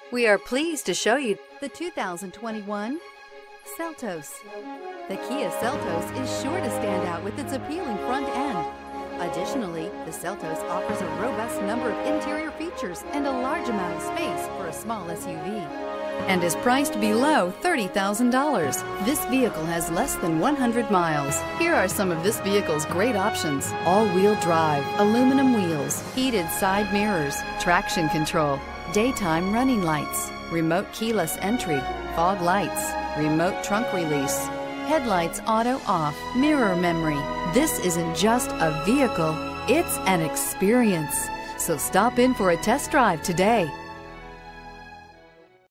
We are pleased to show you the 2021 Seltos. The Kia Seltos is sure to stand out with its appealing front end. Additionally, the Seltos offers a robust number of interior features and a large amount of space for a small SUV, and is priced below $30,000. This vehicle has less than 100 miles. Here are some of this vehicle's great options: all-wheel drive, aluminum wheels, heated side mirrors, traction control, daytime running lights, remote keyless entry, fog lights, remote trunk release, headlights auto off, mirror memory. This isn't just a vehicle, it's an experience. So stop in for a test drive today.